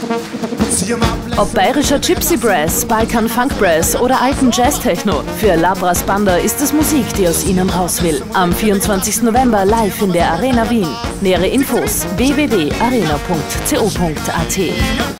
Ob bayerischer Gypsy Brass, Balkan Funk Brass oder alten Jazz-Techno, für Labras Banda ist es Musik, die aus ihnen raus will. Am 24. November live in der Arena Wien. Nähere Infos www.arena.co.at.